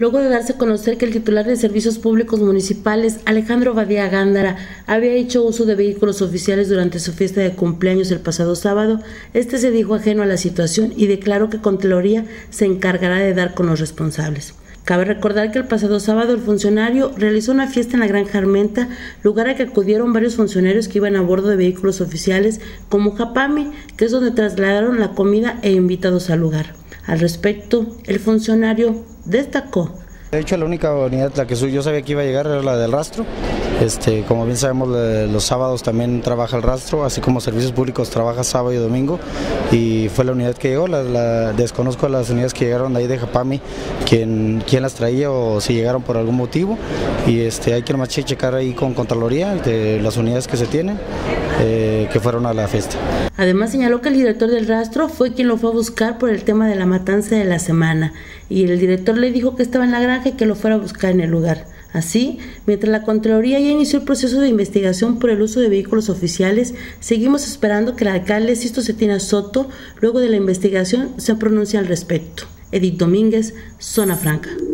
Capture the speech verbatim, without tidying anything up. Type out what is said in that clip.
luego de darse a conocer que el titular de Servicios Públicos Municipales, Alejandro Badía Gándara, había hecho uso de vehículos oficiales durante su fiesta de cumpleaños el pasado sábado, este se dijo ajeno a la situación y declaró que Contraloría se encargará de dar con los responsables. Cabe recordar que el pasado sábado el funcionario realizó una fiesta en la Granja Armenta, lugar a que acudieron varios funcionarios que iban a bordo de vehículos oficiales como Japami, que es donde trasladaron la comida e invitados al lugar. Al respecto, el funcionario destacó: de hecho, la única unidad la que yo sabía que iba a llegar era la del rastro. Este, como bien sabemos, los sábados también trabaja el rastro, así como Servicios Públicos trabaja sábado y domingo, y fue la unidad que llegó. La, la, desconozco las unidades que llegaron de ahí de Japami, quién, quién las traía o si llegaron por algún motivo, y este, hay que nomás checar ahí con Contraloría de las unidades que se tienen, eh, que fueron a la fiesta. Además señaló que el director del rastro fue quien lo fue a buscar por el tema de la matanza de la semana, y el director le dijo que estaba en la granja y que lo fuera a buscar en el lugar. Así, mientras la Contraloría ya inició el proceso de investigación por el uso de vehículos oficiales, seguimos esperando que el alcalde Sisto Cetina Soto, luego de la investigación, se pronuncie al respecto. Edith Domínguez, Zona Franca.